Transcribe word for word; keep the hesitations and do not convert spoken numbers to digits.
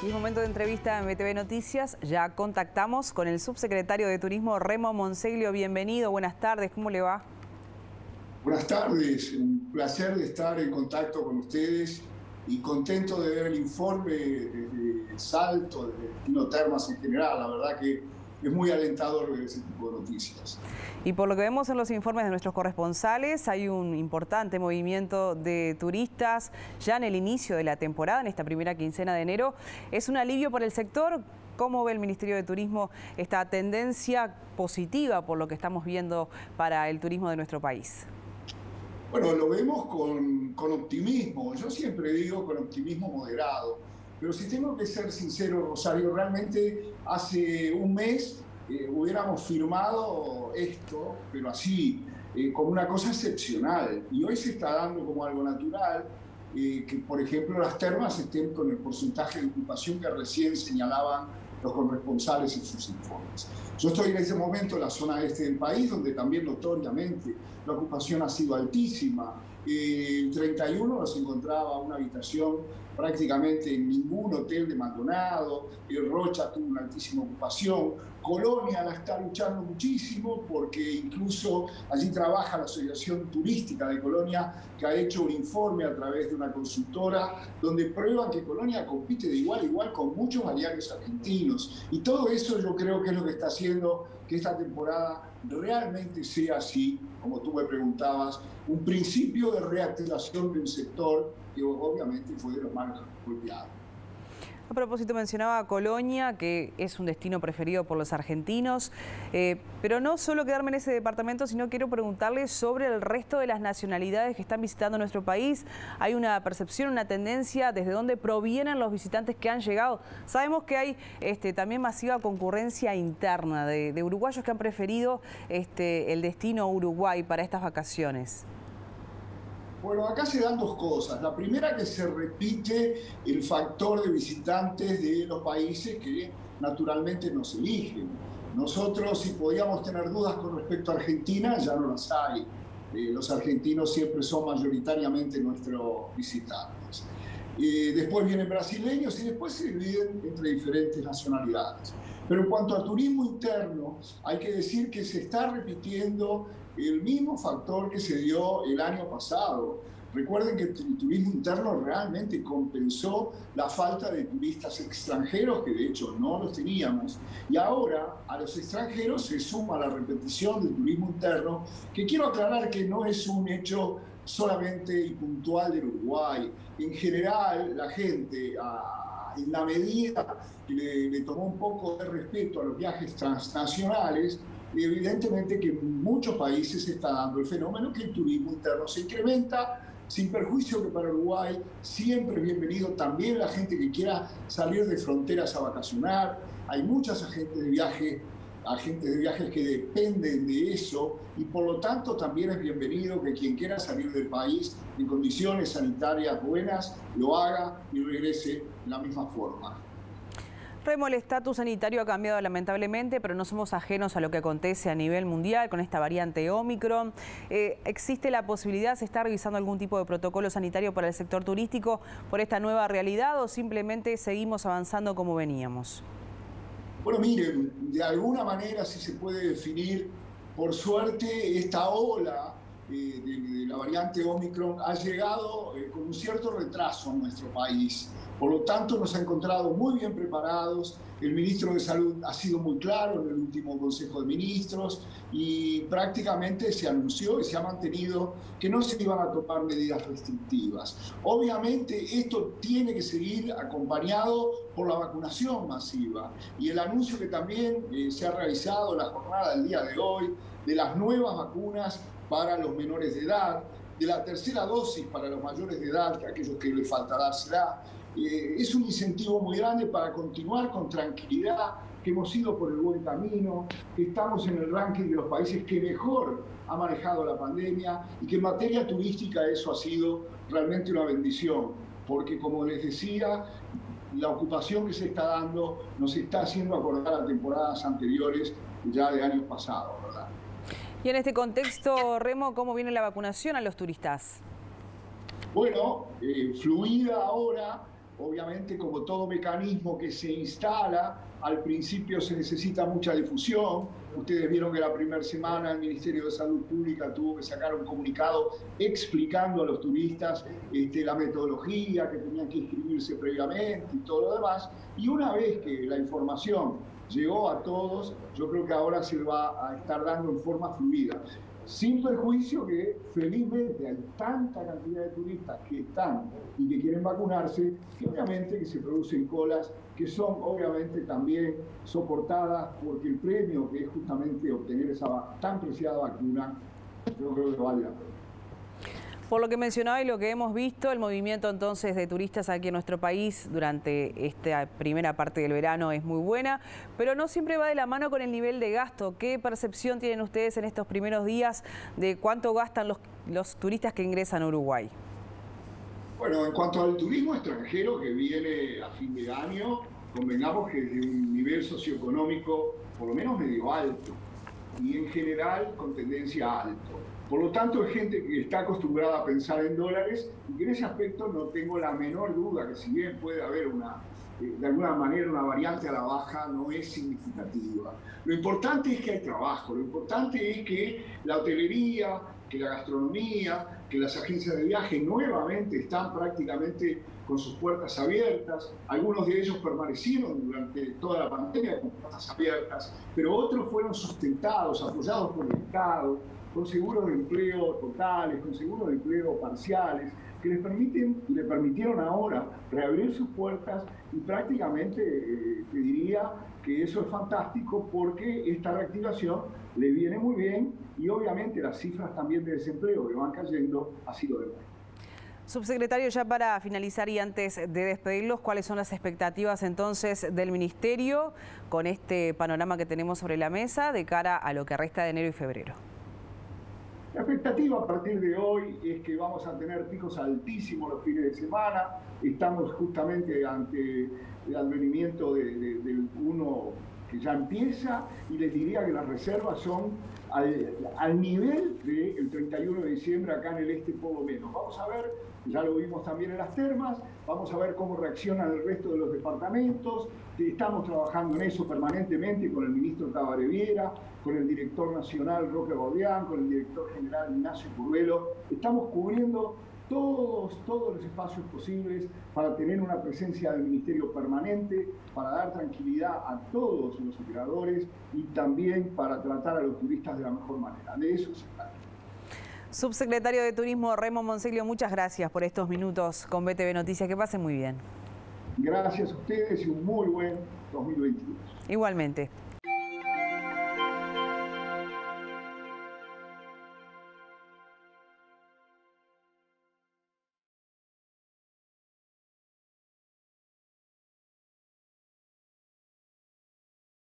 Y es momento de entrevista en B T V Noticias. Ya contactamos con el subsecretario de Turismo, Remo Monseglio. Bienvenido, buenas tardes, ¿cómo le va? Buenas tardes, un placer de estar en contacto con ustedes y contento de ver el informe de Salto, de Destino Termas en general. La verdad que es muy alentador ver ese tipo de noticias. Y por lo que vemos en los informes de nuestros corresponsales, hay un importante movimiento de turistas ya en el inicio de la temporada, en esta primera quincena de enero. ¿Es un alivio para el sector? ¿Cómo ve el Ministerio de Turismo esta tendencia positiva por lo que estamos viendo para el turismo de nuestro país? Bueno, lo vemos con, con optimismo. Yo siempre digo con optimismo moderado. Pero si tengo que ser sincero, Rosario, realmente hace un mes eh, hubiéramos firmado esto, pero así, eh, como una cosa excepcional. Y hoy se está dando como algo natural, eh, que por ejemplo las termas estén con el porcentaje de ocupación que recién señalaban los corresponsales en sus informes. Yo estoy en ese momento en la zona este del país, donde también notoriamente la ocupación ha sido altísima. Eh, el treinta y uno nos encontraba una habitación prácticamente en ningún hotel de Maldonado. El Rocha tuvo una altísima ocupación. Colonia la está luchando muchísimo porque incluso allí trabaja la Asociación Turística de Colonia, que ha hecho un informe a través de una consultora donde prueban que Colonia compite de igual a igual con muchos balnearios argentinos. Y todo eso yo creo que es lo que está haciendo que esta temporada realmente sea así, como tú me preguntabas, un principio de reactivación de un sector que obviamente fue de los más golpeados. A propósito, mencionaba a Colonia, que es un destino preferido por los argentinos, eh, pero no solo quedarme en ese departamento, sino quiero preguntarle sobre el resto de las nacionalidades que están visitando nuestro país. Hay una percepción, una tendencia, desde dónde provienen los visitantes que han llegado. Sabemos que hay este, también masiva concurrencia interna de, de uruguayos que han preferido este, el destino Uruguay para estas vacaciones. Bueno, acá se dan dos cosas. La primera, que se repite el factor de visitantes de los países que naturalmente nos eligen. Nosotros, si podíamos tener dudas con respecto a Argentina, ya no las hay. Eh, los argentinos siempre son mayoritariamente nuestros visitantes. Eh, después vienen brasileños y después se dividen entre diferentes nacionalidades. Pero en cuanto al turismo interno, hay que decir que se está repitiendo el mismo factor que se dio el año pasado. Recuerden que el turismo interno realmente compensó la falta de turistas extranjeros, que de hecho no los teníamos, y ahora a los extranjeros se suma la repetición del turismo interno, que quiero aclarar que no es un hecho solamente y puntual del Uruguay. En general, la gente, a, en la medida que le, le tomó un poco de respeto a los viajes transnacionales, evidentemente que en muchos países se está dando el fenómeno que el turismo interno se incrementa, sin perjuicio que para Uruguay siempre es bienvenido también la gente que quiera salir de fronteras a vacacionar. Hay muchas agentes de viaje, agentes de viajes que dependen de eso y por lo tanto también es bienvenido que quien quiera salir del país en condiciones sanitarias buenas lo haga y regrese de la misma forma. Remo, el estatus sanitario ha cambiado lamentablemente, pero no somos ajenos a lo que acontece a nivel mundial con esta variante Omicron. Eh, ¿Existe la posibilidad, se está revisando algún tipo de protocolo sanitario para el sector turístico por esta nueva realidad o simplemente seguimos avanzando como veníamos? Bueno, miren, de alguna manera sí se puede definir, por suerte, esta ola eh, de, de la variante Omicron ha llegado eh, con un cierto retraso a nuestro país. Por lo tanto, nos ha encontrado muy bien preparados. El ministro de Salud ha sido muy claro en el último Consejo de Ministros y prácticamente se anunció y se ha mantenido que no se iban a tomar medidas restrictivas. Obviamente, esto tiene que seguir acompañado por la vacunación masiva y el anuncio que también eh, se ha realizado en la jornada del día de hoy de las nuevas vacunas para los menores de edad, de la tercera dosis para los mayores de edad, que aquellos que les falta dársela. Eh, es un incentivo muy grande para continuar con tranquilidad, que hemos ido por el buen camino, que estamos en el ranking de los países que mejor ha manejado la pandemia y que en materia turística eso ha sido realmente una bendición, porque como les decía, la ocupación que se está dando nos está haciendo acordar a temporadas anteriores ya de años pasados, ¿verdad? Y en este contexto, Remo, ¿cómo viene la vacunación a los turistas? Bueno, eh, fluida ahora, obviamente, como todo mecanismo que se instala, al principio se necesita mucha difusión. Ustedes vieron que la primera semana el Ministerio de Salud Pública tuvo que sacar un comunicado explicando a los turistas este, la metodología, que tenían que inscribirse previamente y todo lo demás. Y una vez que la información llegó a todos, yo creo que ahora se va a estar dando en forma fluida. Sin perjuicio que felizmente hay tanta cantidad de turistas que están y que quieren vacunarse, que obviamente que se producen colas que son obviamente también soportadas porque el premio que es justamente obtener esa tan preciada vacuna, yo creo que vale la pena. Por lo que mencionaba y lo que hemos visto, el movimiento entonces de turistas aquí en nuestro país durante esta primera parte del verano es muy buena, pero no siempre va de la mano con el nivel de gasto. ¿Qué percepción tienen ustedes en estos primeros días de cuánto gastan los, los turistas que ingresan a Uruguay? Bueno, en cuanto al turismo extranjero que viene a fin de año, convengamos que es de un nivel socioeconómico por lo menos medio alto y en general con tendencia alto. Por lo tanto, es gente que está acostumbrada a pensar en dólares y que en ese aspecto no tengo la menor duda que si bien puede haber una, eh, de alguna manera una variante a la baja, no es significativa. Lo importante es que hay trabajo, lo importante es que la hotelería, que la gastronomía, que las agencias de viaje nuevamente están prácticamente con sus puertas abiertas. Algunos de ellos permanecieron durante toda la pandemia con puertas abiertas, pero otros fueron sustentados, apoyados por el Estado, con seguros de empleo totales, con seguros de empleo parciales, que les permiten y le permitieron ahora reabrir sus puertas y prácticamente eh, te diría que eso es fantástico porque esta reactivación le viene muy bien y obviamente las cifras también de desempleo que van cayendo así lo demuestran. Subsecretario, ya para finalizar y antes de despedirlos, ¿cuáles son las expectativas entonces del Ministerio con este panorama que tenemos sobre la mesa de cara a lo que resta de enero y febrero? La expectativa a partir de hoy es que vamos a tener picos altísimos los fines de semana. Estamos justamente ante el advenimiento de, de, del uno que ya empieza y les diría que las reservas son al, al nivel del treinta y uno de diciembre acá en el este por lo menos. Vamos a ver, ya lo vimos también en las termas, vamos a ver cómo reaccionan el resto de los departamentos. Estamos trabajando en eso permanentemente con el ministro Tabaré Viera, con el director nacional Roque Gordián, con el director general Ignacio Curvelo. Estamos cubriendo todos, todos los espacios posibles para tener una presencia del Ministerio permanente, para dar tranquilidad a todos los operadores y también para tratar a los turistas de la mejor manera. De eso se trata. Subsecretario de Turismo Remo Monseglio, muchas gracias por estos minutos con B T V Noticias. Que pasen muy bien. Gracias a ustedes y un muy buen dos mil veintidós. Igualmente.